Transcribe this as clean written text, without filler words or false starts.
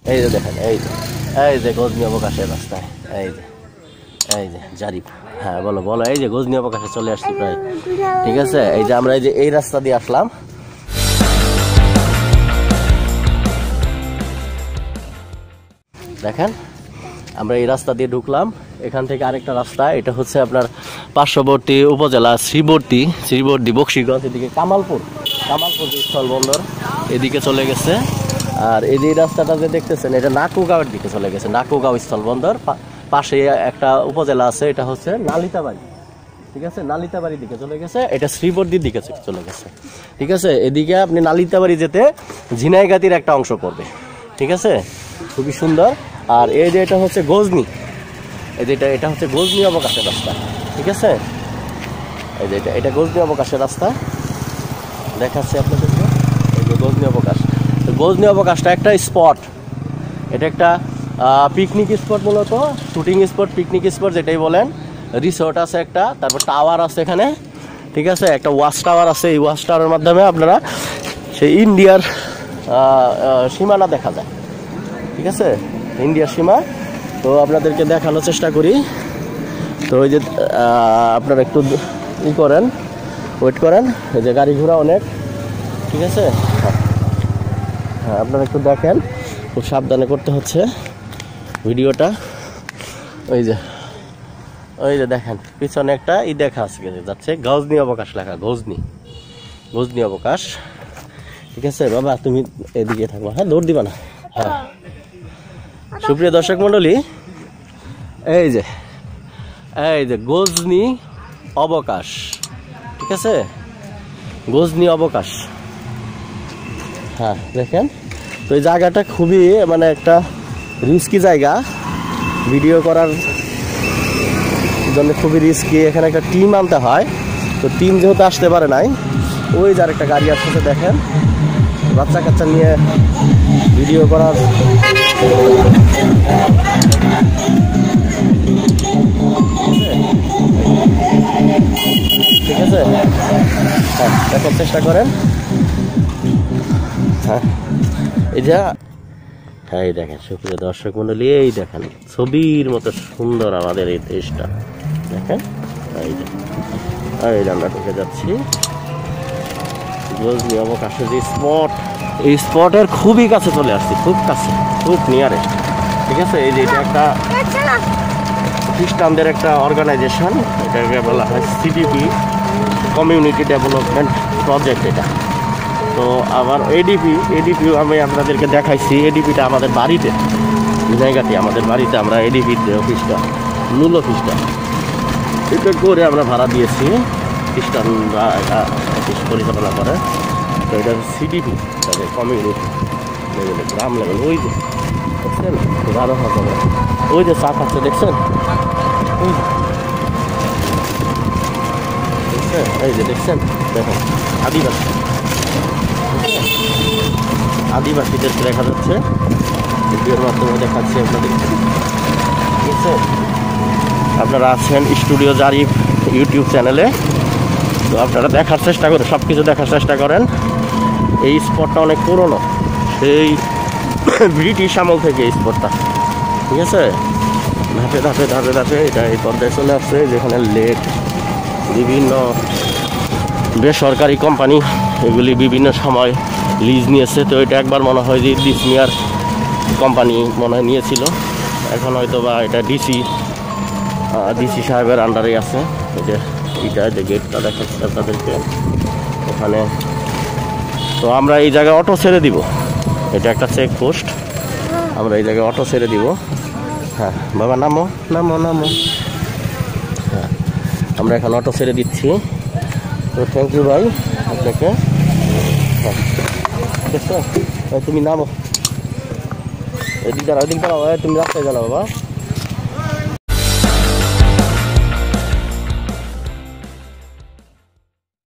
এই যে দেখেন, এই যে গজনী অবকাশের রাস্তায়, এই যে জারিফ। হ্যাঁ বলো বলো। এই যে গজনী অবকাশে চলে আসছি প্রায়, ঠিক আছে। এই যে আমরা এই রাস্তা দিয়ে আসলাম। দেখেন আমরা এই রাস্তা দিয়ে ঢুকলাম। এখান থেকে আরেকটা রাস্তা, এটা হচ্ছে আপনার পার্শ্ববর্তী উপজেলা শ্রীবর্দী বক্সিগঞ্জ, এদিকে কামালপুর স্থলবন্দর এদিকে চলে গেছে। আর এই যে রাস্তাটা যে দেখতেছেন, এটা নাকুগাঁওয়ের দিকে চলে গেছে। নাকুগাঁও স্থলবন্দর পাশে একটা উপজেলা আছে, এটা হচ্ছে নালিতাবাড়ি, ঠিক আছে। নালিতাবাড়ির দিকে চলে গেছে, এটা শ্রীবর্দীর দিকে চলে গেছে, ঠিক আছে। এদিকে আপনি নালিতাবাড়ি যেতে ঝিনাইগাতির একটা অংশ পড়বে, ঠিক আছে, খুবই সুন্দর। আর এই যে এটা হচ্ছে গজনী, এই যে এটা হচ্ছে গজনী অবকাশের রাস্তা, ঠিক আছে। এই যে এটা গজনী অবকাশের রাস্তা দেখাচ্ছে আপনাদেরকে। এই যে গজনী অবকাশ, গজনী অবকাশটা একটা স্পট, এটা একটা পিকনিক স্পট, মূলত শুটিং স্পট, পিকনিক স্পট যেটাই বলেন। রিসোর্ট আছে একটা, তারপর টাওয়ার আছে এখানে, ঠিক আছে। একটা ওয়াচ টাওয়ার আছে, এই ওয়াচ টাওয়ারের মাধ্যমে আপনারা সেই ইন্ডিয়ার সীমানা দেখা যায়, ঠিক আছে, ইন্ডিয়ার সীমা। তো আপনাদেরকে দেখানোর চেষ্টা করি। তো ওই যে আপনারা একটু ওয়েট করেন, এই যে গাড়ি ঘোড়া অনেক, ঠিক আছে। হ্যাঁ আপনারা একটু দেখেন, খুব সাবধানে করতে হচ্ছে ভিডিওটা। ওই যে দেখেন পিছনে একটা দেখা যাচ্ছে, গজনী অবকাশ লেখা, গজনী অবকাশ, ঠিক আছে। বাবা তুমি এদিকে থাকবা, হ্যাঁ দৌড় দিবা না। হ্যাঁ সুপ্রিয় দর্শক মন্ডলী, এই যে গজনী অবকাশ, ঠিক আছে, গজনী অবকাশ। হ্যাঁ দেখেন, তো এই জায়গাটা খুবই মানে একটা রিস্কি জায়গা, ভিডিও করার জন্য খুবই রিস্কি। এখানে একটা টিম আনতে হয়, তো টিম যেহেতু আসতে পারে নাই, ওই যে আরেকটা গাড়ি আসছে দেখেন, বাচ্চা কাচ্চা নিয়ে ভিডিও করার, ঠিক আছে। হ্যাঁ দেখার চেষ্টা করেন। হ্যাঁ এই দেখেন সুপ্রিয় দর্শক মন্ডলী, এই দেখেন ছবির মতো সুন্দর আমাদের এই দেশটা, দেখেন। এই আমরা ঢুকে যাচ্ছি গজনী অবকাশের যে স্পট, এই স্পটের খুবই কাছে চলে আসছি, খুব কাছে, খুব নিয়ারেস্ট, ঠিক আছে। এই যে এটা একটা খ্রিস্টানদের একটা অর্গানাইজেশন, এটাকে বলা হয় সিডিপি, কমিউনিটি ডেভেলপমেন্ট প্রজেক্ট এটা। তো আবার এডিপিও আমি আপনাদেরকে দেখাইছি। এডিপিটা আমাদের বাড়িতে, জায়গাতে আমাদের বাড়িতে আমরা এডিপির অফিসটা, মূল অফিসটা এটা করে আমরা ভাড়া দিয়েছি, খ্রিস্টানরা এটা অফিস পরিচালনা করে। তো এটা সিডিপি, তাদের কমিউনিটি লেভেলে, গ্রাম লেভেল। ওই যে দেখছেন 12,000, ওই যে চা খাচ্ছে দেখছেন, এই যে দেখছেন, দেখেন আদিবাসীদেরকে দেখা যাচ্ছে, ভিডিওর মাধ্যমে দেখাচ্ছি আপনাদেরকে, ঠিক আছে। আপনারা আছেন স্টুডিও জারিফ ইউটিউব চ্যানেলে, তো আপনারা দেখার চেষ্টা করেন, সব কিছু দেখার চেষ্টা করেন। এই স্পটটা অনেক পুরনো, সেই ব্রিটিশ আমল থেকে এই স্পটটা, ঠিক আছে। ধাপে এটা এই পর্যায়ে চলে আসছে, যেখানে লেক, বিভিন্ন বেসরকারি কোম্পানি এগুলি বিভিন্ন সময় লিজ নিয়েছে। তো এটা একবার মনে হয় যে ইদ্রিস মিয়ার কোম্পানি মনে হয় নিয়েছিল, এখন হয়তো বা এটা ডিসি সাহেবের আন্ডারে আছে। এটা যে গেটটা দেখাচ্ছে তাদেরকে ওখানে। তো আমরা এই জায়গায় অটো ছেড়ে দিব, এটা একটা চেকপোস্ট, আমরা এই জায়গায় অটো ছেড়ে দিব। হ্যাঁ বাবা নামো। হ্যাঁ আমরা এখন অটো ছেড়ে দিচ্ছি। তো থ্যাংক ইউ ভাই আপনাকে। হ্যাঁ ঠিক আছে, তুমি নামো, এদিক দাঁড়াও, তুমি রাস্তায় জানাও বাবা।